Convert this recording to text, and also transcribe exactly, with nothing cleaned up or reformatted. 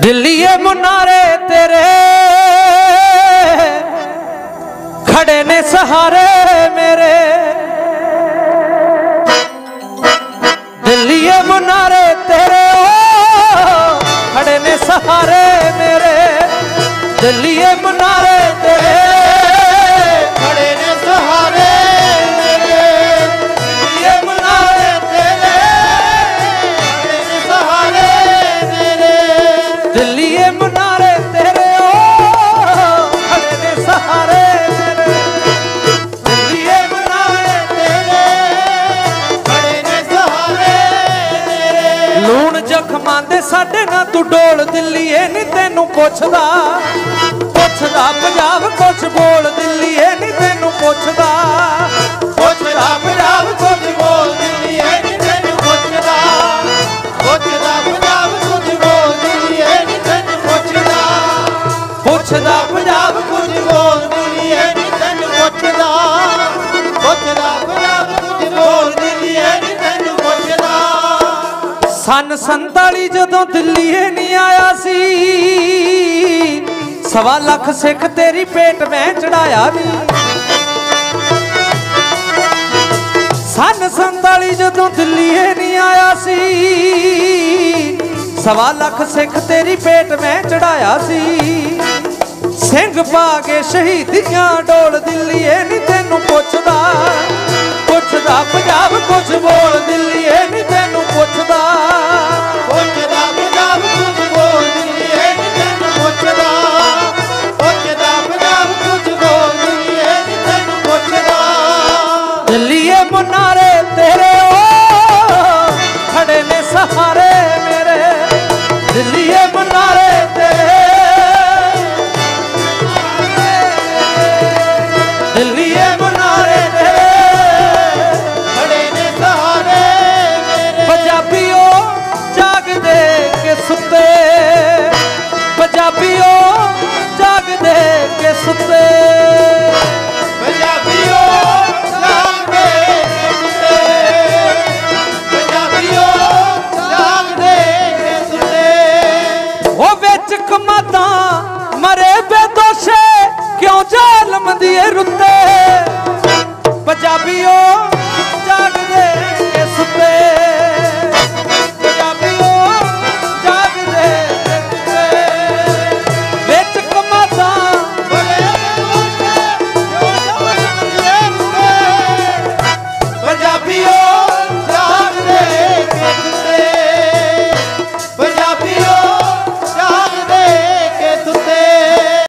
दिल्लीए मुनारे तेरे खड़े ने सहारे मेरे, दिल्लीए मुनारे तेरे ओ खड़े ने सहारे मेरे, दिल्लीए मुनारे तेरे खड़े ने सहारे मेरे, दिल्लीए मुनारे तेरे खड़े ने सहारे मेरे, दिल्लीए मुनारे तेरे ओ खड़े ने सहारे मेरे, दिल्लीए मुनारे तेरे खड़े ने सहारे मेरे। लूण जख्मां दे साडे ना तू डोल, दिल्लीए नी तैनू पुछदा पुछदा पंजाब कुछ बोल, दिल्लीए नी तैनू पुछदा पुछदा पंजाब कुछ बोल, दिल्लीए नी तैनू पुछदा पुछदा पंजाब कुछ बोल, दिल्लीए नी तैनू पुछदा पुछदा पंजाब कुछ बोल, दिल्लीए नी तैनू पुछदा पुछदा पंजाब कुछ बोल, दिल्लीए नी तैनू पुछदा। सन संताली जदों दिल्लीए नहीं आया सी, सवा लख सिख तेरी पेट में चढ़ाया नी। सन संताली जदों दिल्लीए नहीं आया सी, सवा लख सिख तेरी पेट में चढ़ाया सी। सिंह पा के शहीदियां डोल, दिल्लीए नहीं तैनू पुछदा पुछदा पंजाब कुछ बोल, दिल्लीए नहीं तैनू पुछदा पुछदा पंजाब कुछ बोल, दिल्लीए नी तैनू पुछदा पुछदा पंजाब कुछ बोल, दिल्लीए नी तैनू पुछदा। दिल्लीए मुनारे तेरे ओ खड़े ने सहारे मेरे, दिल्लीए मुनारे तेरे दिल्लीए मुनारे तेरे खड़े ने सहारे मेरे। पंजाबियों जाग दे के सुते, पंजाबियों जाग दे के सुते, पंजाबियों जाग दे के सुते, पंजाबियों जाग दे के सुते। ओ विच कमादा मरे बेदोशे क्यों जालम दिए रुते, पंजाबियों